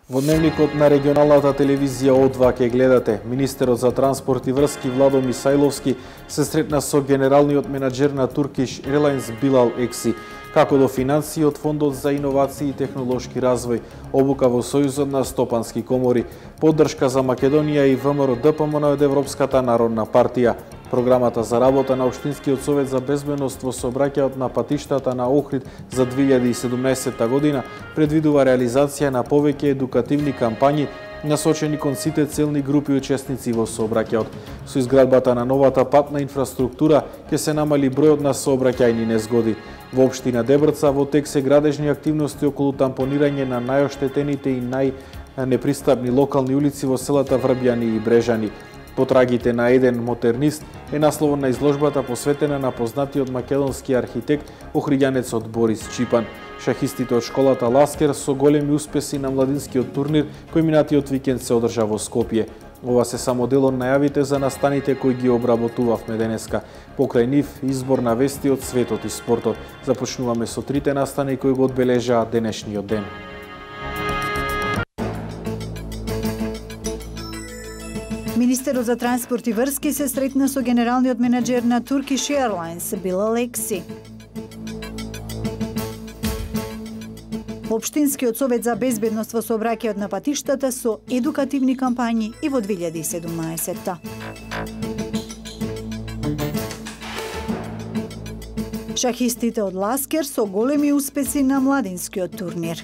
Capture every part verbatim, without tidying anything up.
Во дневникот на регионалната телевизија О два ќе гледате. Министерот за транспорт и врски Владо Мисајловски се сретна со генералниот менаџер на Turkish Airlines Билал Екси, како до финансии од Фондот за иновации и технолошки развој, обука во Сојузот на стопански комори, поддршка за Македонија и ВМРО-ДПМН од Европската народна партија. Програмата за работа на Општинскиот совет за безбедност во сообраќајот на патиштата на Охрид за две илјади и седумнаесетта година предвидува реализација на повеќе едукативни кампањи насочени кон сите целни групи учесници во сообраќајот. Со изградбата на новата патна инфраструктура ќе се намали бројот на сообраќајни незгоди. Во општина Дебрца во тек се градежни активности околу тампонирање на најоштетените и најнепристапни локални улици во селата Врбјани и Брежани. Потрагите на еден мотернист е насловот на изложбата посветена на познатиот македонски архитект охриѓанецот Борис Чипан. Шахистите од школата Ласкер со големи успеси на младинскиот турнир кој минатиот викенд се одржа во Скопје. Ова се само дел од најавите за настаните кои ги обработувавме денеска. Покрај нив избор на вести од светот и спортот. Започнуваме со трите настани кои го одбележаа денешниот ден. Министерот за транспорт и врски се сретна со генералниот менаџер на Turkish Airlines Билал Екси. Општинскиот совет за безбедност во сообраќајот на патиштата со едукативни кампањи и во две илјади и седумнаесетта. Шахистите од Ласкер со големи успеси на младинскиот турнир.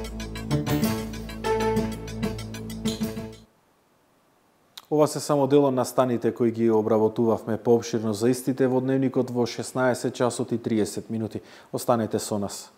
Ова се само дел од настаните кои ги обработувавме поопширно за истите во дневникот во шеснаесет часот и триесет минути. Останете со нас.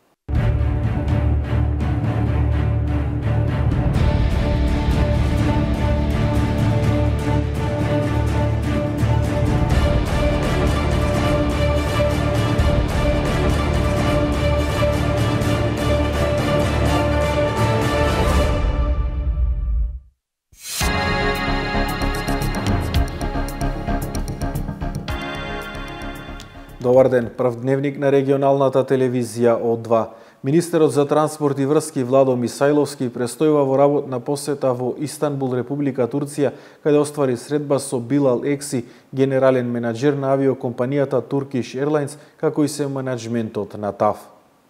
Добар ден, прв дневник на регионалната телевизија О два. Министерот за транспорт и врски Владо Мисајловски престојува во работна посета во Истанбул, Република Турција, каде оствари средба со Билал Екси, генерален менаџер на авиокомпанијата Turkish Airlines, како и се менаџментот на ТАФ.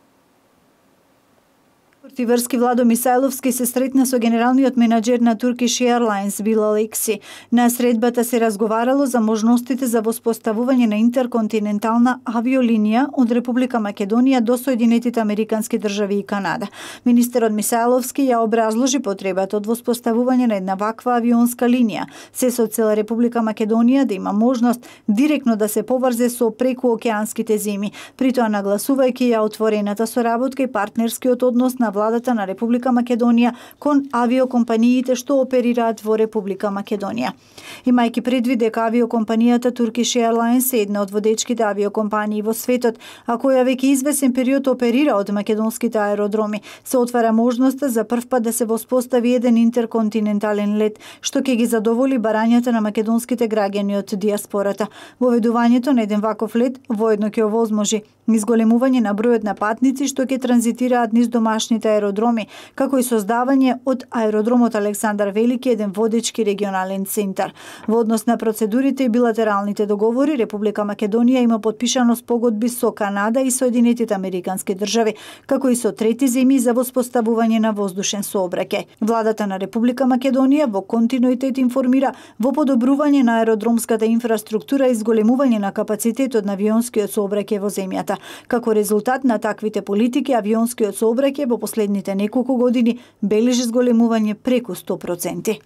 Врски Владо Мисајловски се сретна со генералниот менаџер на Turkish Airlines Билал Екси. На средбата се разговарало за можностите за воспоставување на интерконтинентална авиолинија од Република Македонија до Соединетите Американски држави и Канада. Министерот Мисајловски ја образложи потребата од воспоставување на една ваква авионска линија, се со цел Република Македонија да има можност директно да се поврзе со прекуокеанските земји, при тоа нагласувајќи ја отворената соработка и партнерскиот однос на владата на Република Македонија кон авиокомпаниите што оперираат во Република Македонија. Имајќи предвид дека авиокомпанијата Turkish Airlines е една од водечките авиокомпании во светот, а која веќе извесен период оперира од македонските аеродроми, се отвара можноста за прв пат да се воспостави еден интерконтинентален лет, што ќе ги задоволи барањата на македонските граѓани од диаспората. Воведувањето на еден ваков лет воедно ќе овозможи изголемување на бројот на патници што ќе транзитираат низ домашните аеродроми, како и создавање од аеродромот Александар Велики еден водечки регионален центар. Во однос на процедурите и билатералните договори, Република Македонија има подпишано спогодби со Канада и Соединетите Американски држави, како и со трети земји за воспоставување на воздушен сообраќај. Владата на Република Македонија во континуитет информира во подобрување на аеродромската инфраструктура и зголемување на капацитетот на авионскиот сообраќај во земјата. Како резултат на таквите политики, авионскиот сообраќај во последните неколку години бележи зголемување преку сто проценти.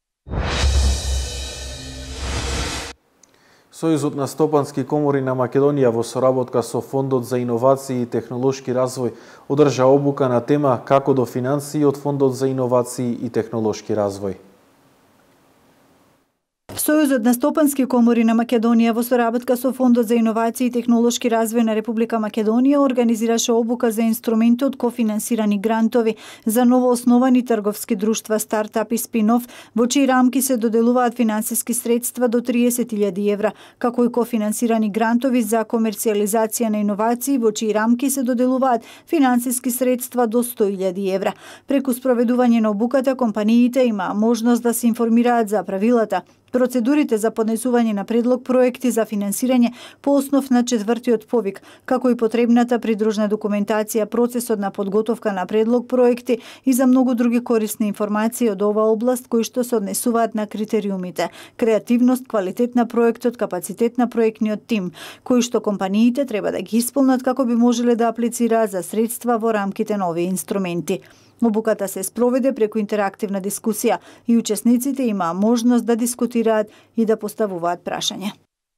Сојузот на стопански комори на Македонија во соработка со Фондот за иновации и технолошки развој одржа обука на тема како до финансии од Фондот за иновации и технолошки развој. Сојузот на стопански комори на Македонија во соработка со Фондот за иновации и технолошки развој на Република Македонија организираше обука за инструменти од кофинансирани грантови за новоосновани трговски друштва, стартап и спин-оф, во чии рамки се доделуваат финансиски средства до триесет илјади евра, како и кофинансирани грантови за комерцијализација на иновации, во чии рамки се доделуваат финансиски средства до сто илјади евра. Преку спроведување на обуката, компаниите имаа можност да се информираат за правилата, процедурите за поднесување на предлог проекти за финансирање по основ на четвртиот повик, како и потребната придружна документација, процесот на подготовка на предлог проекти и за многу други корисни информации од оваа област кои што се однесуваат на критериумите, креативност, квалитет на проектот, капацитет на проектниот тим, кои што компаниите треба да ги исполнат како би можеле да аплицираат за средства во рамките на овие инструменти. Обуката се спроведе преку интерактивна дискусија и учесниците имаа можност да дискутираат и да поставуваат прашања.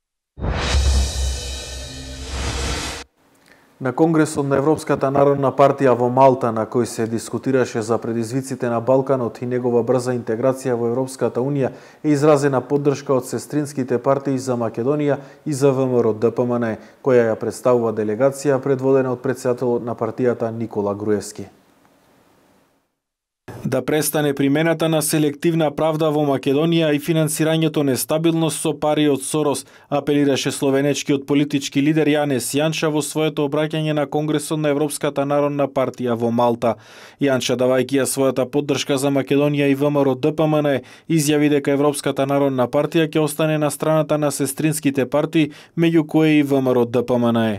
На Конгресот на Европската народна партија во Малта, на кој се дискутираше за предизвиците на Балканот и негова брза интеграција во Европската унија, е изразена поддршка од сестринските партии за Македонија и за ВМРО Д П М Н, која ја представува делегација предводена од претседателот на партијата Никола Груевски. Да престане примената на селективна правда во Македонија и финансирањето нестабилност со пари од Сорос, апелираше словенечкиот политички лидер Јанес Јанча во своето обраќање на Конгресот на Европската народна партија во Малта. Јанча, давајќи ја својата поддршка за Македонија и ВМРО Д П М Н, изјави дека Европската народна партија ќе остане на страната на сестринските партии, меѓу кои и ВМРО Д П М Н.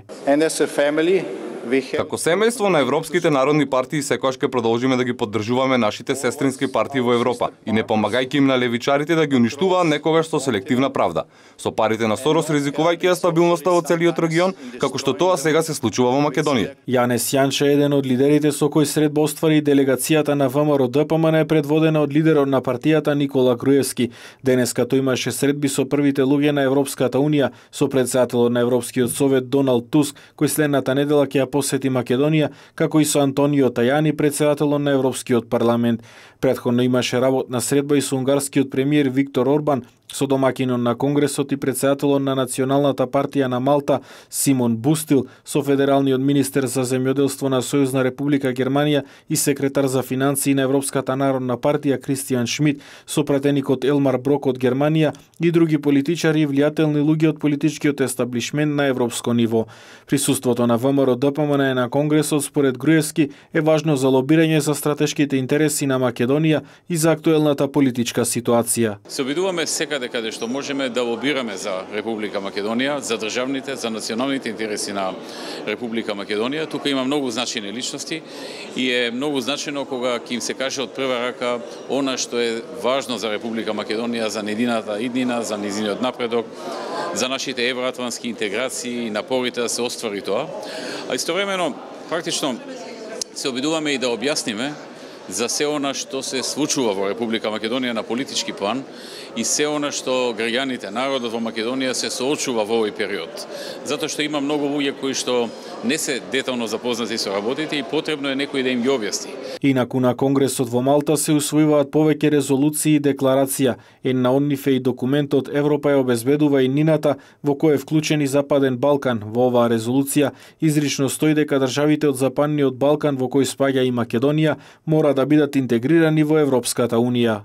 Како семејство на европските народни партии секогаш ќе продолжиме да ги поддржуваме нашите сестрински партии во Европа и не помагајќи им на левичарите да ги уништуваат некогаш со селективна правда. Со парите на Сорос ризикувајќи ја стабилноста во целиот регион, како што тоа сега се случува во Македонија. Јанес Јанча е еден од лидерите со кој средба оствари делегацијата на ВМРО Д П М Н предводена од лидерот на партијата Никола Груевски. Денеска тој имаше средби со првите луѓе на Европската унија, со претседателот на Европскиот совет Доналд Туск, кој следната недела ќе ја посети Македонија, како и со Антонио Тајани, претседателот на Европскиот парламент. Претходно имаше работна средба и со унгарскиот премиер Виктор Орбан, со домакинот на Конгресот и претседателот на Националната партија на Малта Симон Бустил, со федералниот министер за земјоделство на Сојузна република Германија и секретар за финансии на Европската народна партија Кристијан Шмид, со пратеникот Елмар Брок од Германија и други политичари и влијателни луѓе од политичкиот естаблишмент на европско ниво. Присуството на ВМРО Д П М Н на Конгресот според Груевски е важно за лобирање за стратешките интереси на Македонија и за актуелната политичка ситуација. Се обидуваме секаде каде што можеме да лобираме за Република Македонија, за државните, за националните интереси на Република Македонија. Тука има многу значајни личности и е многу значајно кога ќе им се каже од прва рака она што е важно за Република Македонија, за незината иднина, за незиниот напредок, за нашите евроатлантски интеграции и напорите да се оствари тоа. А истовремено, практично, се обидуваме и да објасниме за се она што се случува во Република Македонија на политички план и се она што граѓаните, народот во Македонија се соочува во овој период. Затоа што има многу луѓе кои што не се детално запознати со работите и потребно е некој да им ги објасни. Инаку на Конгресот во Малта се усвојуваат повеќе резолуции и декларација. Една од нив е и документот Европа ја обезбедува и нината, во кој е вклучен и Западен Балкан. Во оваа резолуција изрично стои дека државите од Западниот Балкан, во кој спаѓа и Македонија, мора да бидат интегрирани во Европската унија.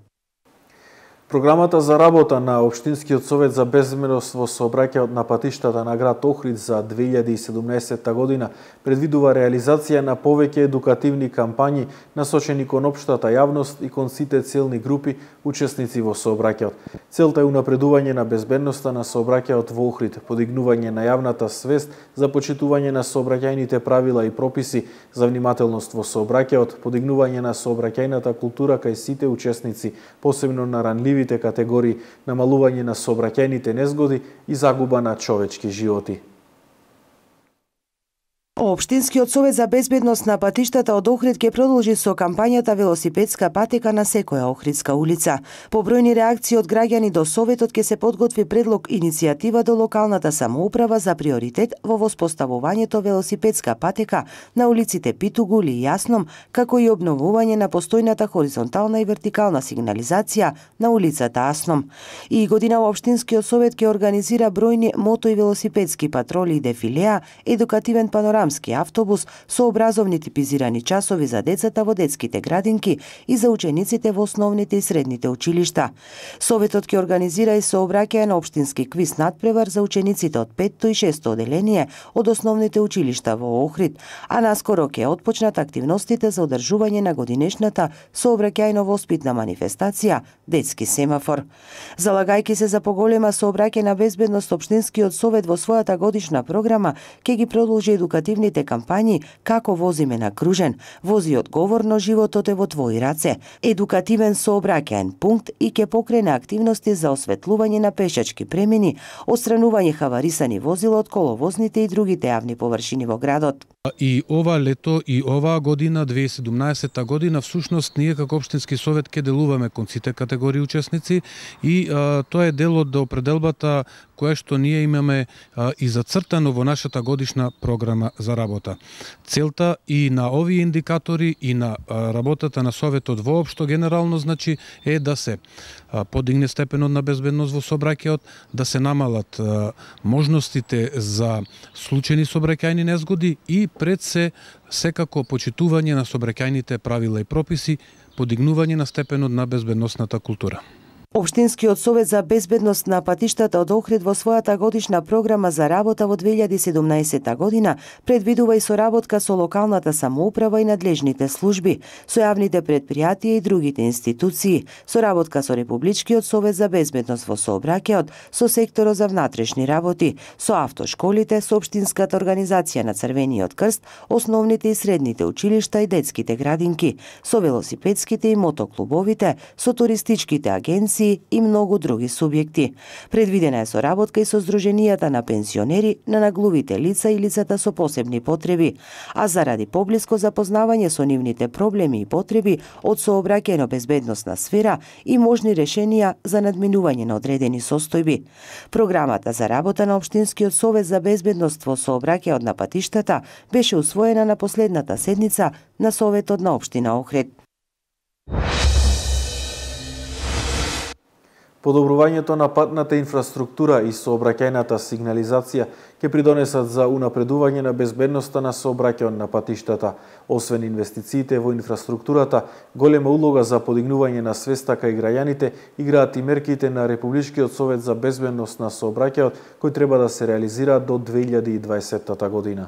Програмата за работа на Општинскиот совет за безбедност во сообраќајот на патиштата на град Охрид за две илјади и седумнаесетта година предвидува реализација на повеќе едукативни кампањи насочени кон општата јавност и кон сите целни групи учесници во сообраќајот. Целта е унапредување на безбедноста на сообраќајот во Охрид, подигнување на јавната свест за почитување на сообраќајните правила и прописи за внимателност во сообраќајот, подигнување на сообраќајната култура кај сите учесници, посебно на ранливи категории, намалување на сообраќајните незгоди и загуба на човечки животи. Општинскиот совет за безбедност на патиштата од Охрид ќе продолжи со кампањата велосипедска патека на секоја охридска улица. По бројни реакции од граѓани до советот ќе се подготви предлог иницијатива до локалната самоуправа за приоритет во воспоставувањето велосипедска патека на улиците Питугули и Јасном, како и обновување на постојната хоризонтална и вертикална сигнализација на улицата Асном. И годинава Општинскиот совет ќе организира бројни мото и велосипедски патроли и дефилеа, едукативен панорамски автобус со образовни типизирани часови за децата во детските градинки и за учениците во основните и средните училишта. Советот ќе организира и сообраќање на општински квиз надпревар за учениците од петто и шесто оделение од основните училишта во Охрид, а наскоро ќе отпочнат активностите за одржување на годинешната сообраќајно-воспитна манифестација Детски семафор. Залагајќи се за поголема сообраќај на безбедност, Општинскиот совет во својата годишна програма ќе ги продолжи едукативните кампањи како возиме на кружен, вози одговорно, животот е во твои раце, едукативен сообраќаен пункт и ќе покрене активности за осветлување на пешачки премини, отстранување хаварисани возила од коловозните и другите јавни површини во градот. И ова лето и оваа година, две илјади и седумнаесетта година, всушност ние како Општински совет ќе делуваме кон сите категории учесници и а, тоа е дел од определбата која што ние имаме а, и зацртано во нашата годишна програма за работа. Целта и на овие индикатори и на а, работата на советот воопшто генерално значи е да се а, подигне степенот на безбедност во сообраќајот, да се намалат а, можностите за случајни сообраќајни незгоди и пред се секако почитување на сообраќајните правила и прописи, подигнување на степенот на безбедносната култура. Општинскиот совет за безбедност на патиштата од Охрид во својата годишна програма за работа во две илјади и седумнаесетта година предвидува и соработка со локалната самоуправа и надлежните служби, со јавните предпријатија и другите институции, соработка со Републичкиот совет за безбедност во сообраќајот, со секторот за внатрешни работи, со автошколите, со Општинската организација на Црвениот крст, основните и средните училишта и детските градинки, со велосипедските и мотоклубовите, со туристичките агенции и многу други субјекти. Предвидена е соработка и со Сдруженијата на пензионери, на наглувите лица и лицата со посебни потреби, а заради поблиско запознавање со нивните проблеми и потреби од сообраќајно безбедносна сфера и можни решенија за надминување на одредени состојби. Програмата за работа на Општинскиот совет за безбедност во сообраќајот на патиштата беше усвоена на последната седница на Советот на Општина Охрид. Подобрувањето на патната инфраструктура и сообраќајната сигнализација ќе придонесат за унапредување на безбедноста на сообраќајот на патиштата. Освен инвестициите во инфраструктурата, голема улога за подигнување на свеста кај граѓаните играат и мерките на Републичкиот совет за безбедност на сообраќајот, кои треба да се реализираат до две илјади и дваесетта година.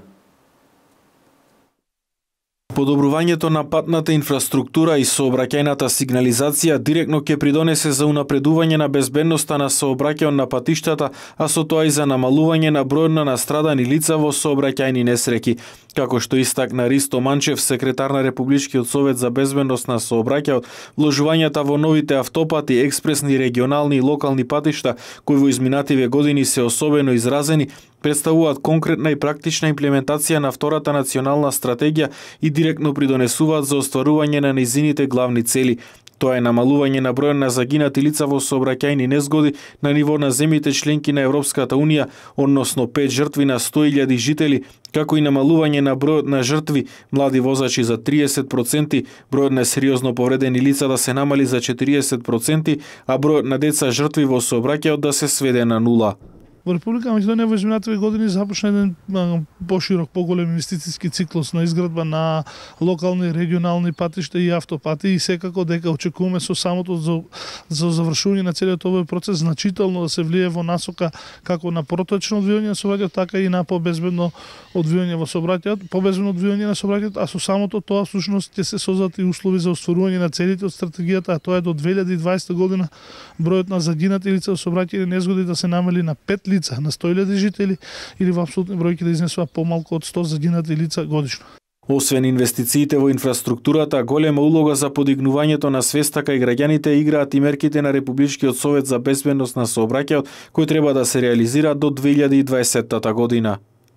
Подобрувањето на патната инфраструктура и сообраќајната сигнализација директно ќе придонесе за унапредување на безбедноста на сообраќајот на патиштата, а со тоа и за намалување на бројот на настрадани лица во сообраќајни несреќи. Како што истакна Ристо Манчев, секретар на Републичкиот совет за безбедност на сообраќајот, вложувањата во новите автопати, експресни, регионални и локални патишта, кои во изминативе години се особено изразени, представуваат конкретна и практична имплементација на втората национална стратегија и директно придонесуваат за остварување на нејзините главни цели. Тоа е намалување на бројот на загинати лица во сообраќајни незгоди на ниво на земјите членки на Европската унија, односно пет жртви на сто илјади жители, како и намалување на бројот на жртви млади возачи за триесет проценти, бројот на сериозно повредени лица да се намали за четириесет проценти, а бројот на деца жртви во сообраќајот да се сведе на нула. Во Република Македонија во изминативе години започна еден поширок, поголем инвестициски циклус на изградба на локални, регионални патишта и автопати и секако дека очекуваме со самото за, за завршување на целиот овој процес значително да се влие во насока како на проточно одвијање на сообраќајот, така и на побезбедно одвијање во сообраќајот, побезбедно одвијање на сообраќајот, а со самото тоа всушност ќе се создадат и услови за остварување на целите од стратегијата, а тоа е до две илјади и дваесетта година бројот на загинати лица во сообраќајни незгоди да се намали на пет лица на сто илјади жители или во апсолутни бројки да изнесува помалку од сто загинати лица годишно. Освен инвестициите во инфраструктурата, голема улога за подигнувањето на свеста кај граѓаните играат и мерките на Републичкиот совет за безбедност на сообраќајот, кои треба да се реализираат до две илјади и дваесетта година.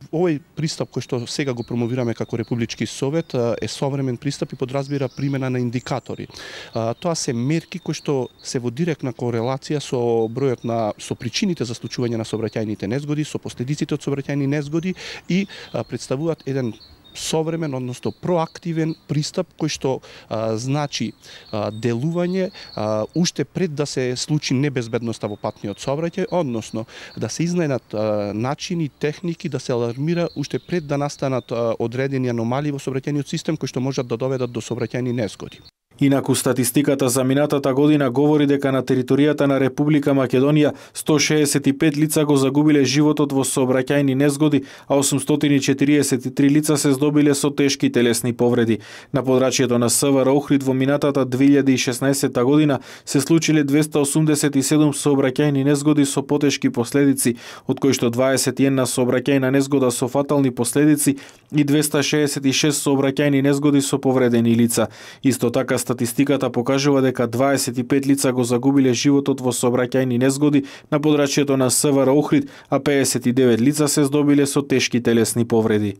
овој пристап кој што сега го промовираме како Републички совет е современ пристап и подразбира примена на индикатори. Тоа се мерки кои што се во директна корелација со бројот на со причините за случување на сообраќајните незгоди, со последиците од сообраќајни незгоди и представуваат еден современ, односно проактивен пристап кој што а, значи а, делување а, уште пред да се случи небезбедноста во патниот сообраќај, односно да се изнајдат а, начини, техники да се алармира уште пред да настанат а, одредени аномалии во сообраќајниот систем кои што можат да доведат до сообраќајни незгоди. Инаку статистиката за минатата година говори дека на територијата на Република Македонија сто шеесет и пет лица го загубиле животот во сообраќајни незгоди, а осумстотини и четириесет и три лица се здобиле со тешки телесни повреди. На подрачјето на СВР Охрид во минатата две илјади и шеснаесетта година се случиле двеста осумдесет и седум сообраќајни незгоди со потешки последици, од кои што дваесет и една сообраќајна незгода со фатални последици и двеста шеесет и шест сообраќајни незгоди со повредени лица. Исто така статистиката покажува дека дваесет и пет лица го загубиле животот во сообраќајни незгоди на подрачјето на СВР Охрид, а пеесет и девет лица се здобиле со тешки телесни повреди.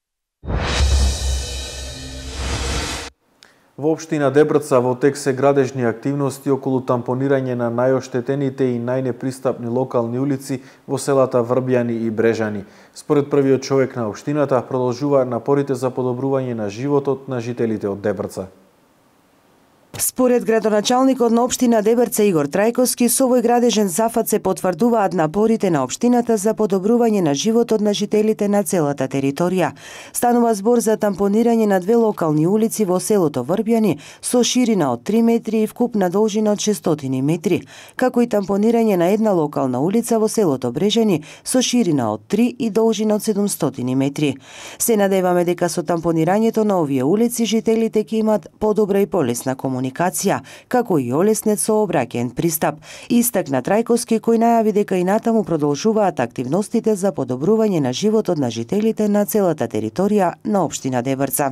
Во општина Дебрца во тек се градежни активности околу тампонирање на најоштетените и најнепристапни локални улици во селата Врбјани и Брежани. Според првиот човек на општината, продолжуваат напорите за подобрување на животот на жителите од Дебрца. Според градоначалникот на општина Дебрца Игор Трајковски, со овој градежен зафат се потврдуваат напорите на општината за подобрување на животот на жителите на целата територија. Станува збор за тампонирање на две локални улици во селото Врбјани со ширина од три метри и вкупна должина од шестстотини метри, како и тампонирање на една локална улица во селото Брежани со ширина од три и должина од седумстотини метри. Се надеваме дека со тампонирањето на овие улици жителите ќе имат подобра и полесна комуникација. комуникација, како и олеснет сообраќаен пристап. Истакна Трајковски, кој најави дека и натаму продолжуваат активностите за подобрување на животот на жителите на целата територија на општина Дебрца.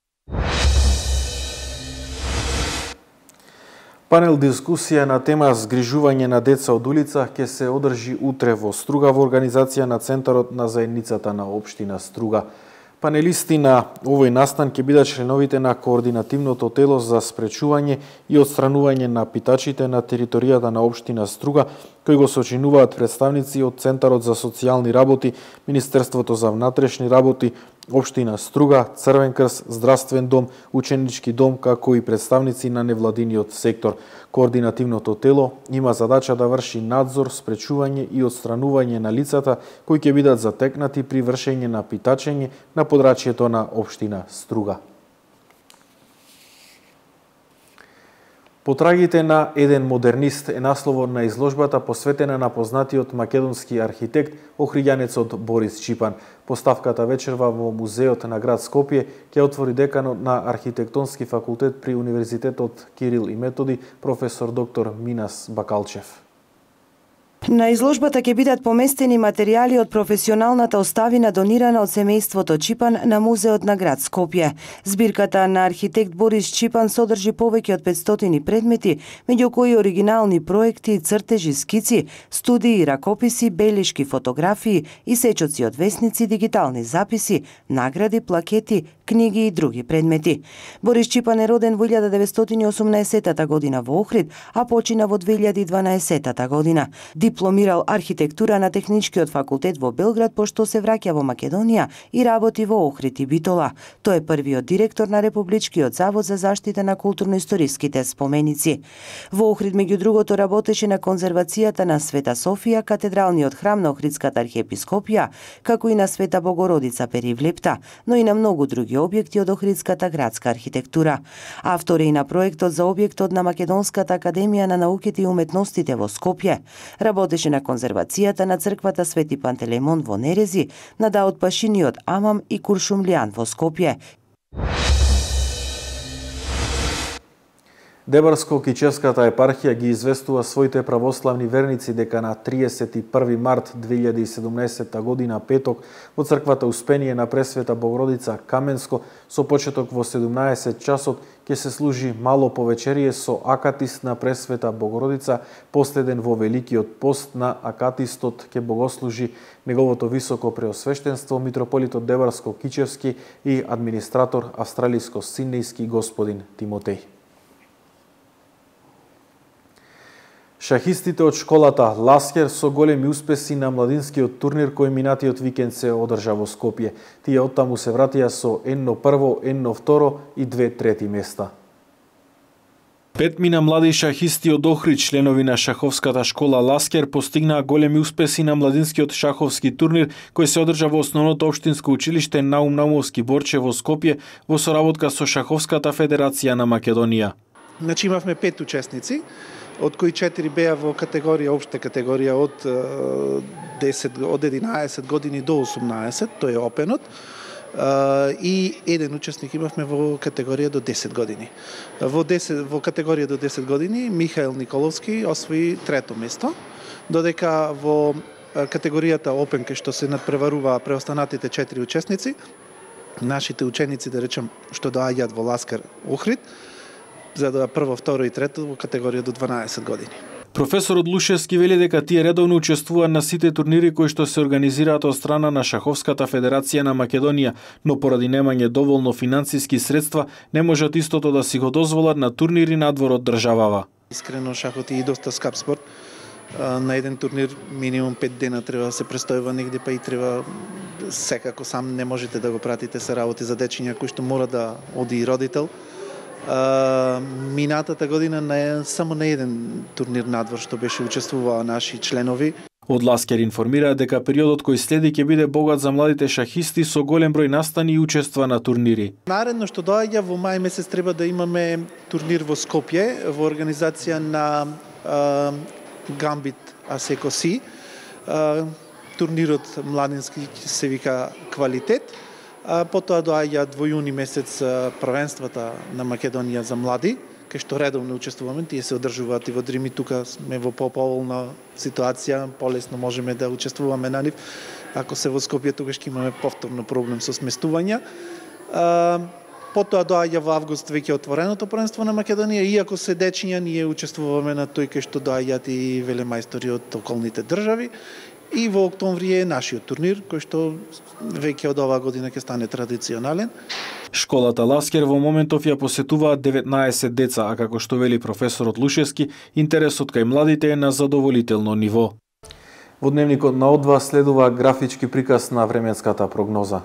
Панел дискусија на тема згрижување на деца од улица ќе се одржи утре во Струга во организација на Центарот на заедницата на општина Струга. Панелисти на овој настан ќе бидат членовите на координативното тело за спречување и отстранување на питачите на територијата на општина Струга, кои го сочинуваат представници од Центарот за социјални работи, Министерството за внатрешни работи, општина Струга, Црвен крст, Здравствен дом, Ученички дом, како и представници на невладиниот сектор. Координативното тело има задача да врши надзор, спречување и отстранување на лицата кои ќе бидат затекнати при вршење на питачење на подрачјето на општина Струга. Потрагите на еден модернист е насловот на изложбата посветена на познатиот македонски архитект, охриѓанецот Борис Чипан. Поставката вечерва во музеот на град Скопје ќе отвори деканот на архитектонски факултет при Универзитетот Кирил и Методи, професор доктор Минас Бакалчев. На изложбата ќе бидат поместени материјали од професионалната оставина донирана од семејството Чипан на музеот на град Скопје. Збирката на архитект Борис Чипан содржи повеќе од петстотини предмети, меѓу кои оригинални проекти, цртежи, скици, студии, ракописи, белишки, фотографии, исечоци од весници, дигитални записи, награди, плакети, книги и други предмети. Борис Чипан е роден во илјада деветстотини и осумнаесеттата година во Охрид, а почина во две илјади и дванаесеттата година. Дипломирал архитектура на Техничкиот факултет во Белград, пошто се враќа во Македонија и работи во Охрид и Битола. Тој е првиот директор на Републичкиот завод за заштита на културно-историските споменици. Во Охрид, меѓу другото, работеше на конзервацијата на Света Софија, катедралниот храм на Охридската архиепископија, како и на Света Богородица Перивлепта, но и на многу други објекти од Охридската градска архитектура. Автор е и на проектот за објектот на Македонската академија на науките и уметностите во Скопје. Работеше на конзервацијата на црквата Свети Пантелеймон во Нерези, на Даут Пашиниот Амам и Куршумлијан во Скопје. Дебарско-Кичевската епархија ги известува своите православни верници дека на триесет и први март две илјади и седумнаесетта година петок во црквата Успение на Пресвета Богородица Каменско со почеток во седумнаесет часот ќе се служи мало повечерие со акатист на Пресвета Богородица, последен во Великиот пост. На акатистот ќе богослужи неговото високо преосвештенство митрополитот Дебарско-Кичевски и администратор австралиско-сиднејски господин Тимотеј. Шахистите од школата Ласкер со големи успеси на младинскиот турнир кој минатиот викенд се одржа во Скопје. Тие оттаму се вратија со едно прво, едно второ и две трети места. Петмина млади шахисти од Охрид, членови на шаховската школа Ласкер, постигнаа големи успеси на младинскиот шаховски турнир кој се одржа во основното општинско училиште Наум Наумовски Борче во Скопје во соработка со Шаховската федерација на Македонија. Значи имавме пет учесници, од кои четири беа во категорија, општа категорија од десет, од единаесет години до осумнаесет, тој е опенот, и еден учесник имавме во категорија до десет години. Во, десет, во категорија до десет години Михаил Николовски освои трето место, додека во категоријата опен кај што се надпреваруваа преостанатите четири учесници, нашите ученици, да речем, што доаѓаат во Ласкер Охрид, за да прво, второ и трето во категорија до дванаесет години. Професорот Лушевски вели дека тие редовно учествуваат на сите турнири кои што се организираат од страна на Шаховската федерација на Македонија, но поради немање доволно финансиски средства не можат истото да си го дозволат на турнири надвор од државава. Искрено шахот е и доста скап спорт. На еден турнир минимум пет дена треба да се престојува негде, па и треба секако сам не можете да го пратите, се работи за дечиња кои што мора да оди и родител. Uh, минатата година на само на еден турнир надвор што беше учествуваа наши членови. Од Ласкер информира дека периодот кој следи ќе биде богат за младите шахисти со голем број настани и учества на турнири. Наредно што доаѓа во мај месец треба да имаме турнир во Скопје во организација на uh, Гамбит Асекоси. Uh, турнирот младински се вика Квалитет. А потоа доаѓаат во јуни месец првенствата на Македонија за млади, кај што редовно учествуваме, тие се одржуваат и во Дрим, и тука сме во поповолна ситуација, полесно можеме да учествуваме на нив. Ако се во Скопје, тогаш ќе имаме повторно проблем со сместувања. А, потоа доаѓа во август веќе отвореното првенство на Македонија, иако се дечиња, ние учествуваме на тој кај што доаѓаат и велемајстори од околните држави. И во октомври е нашиот турнир, кој што веќе од оваа година ќе стане традиционален. Школата Ласкер во моментов ја посетуваат деветнаесет деца, а како што вели професорот Лушевски, интересот кај младите е на задоволително ниво. Во дневникот на О два следува графички приказ на временската прогноза.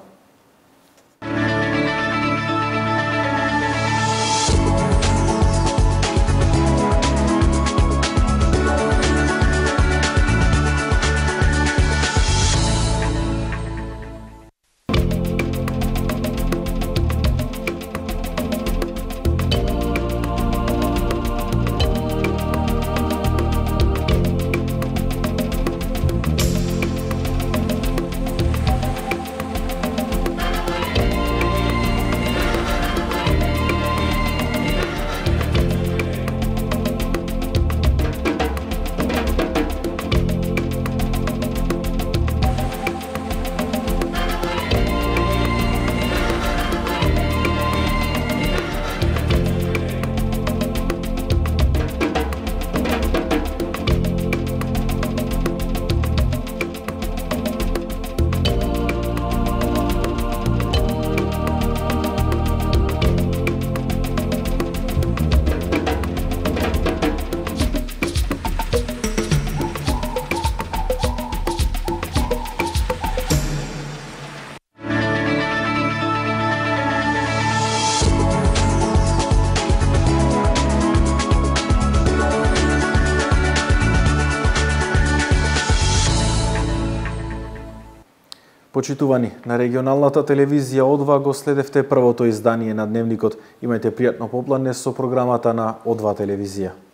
Почитувани, на регионалната телевизија О два го следевте првото издание на Дневникот. Имајте пријатно попладне со програмата на О два телевизија.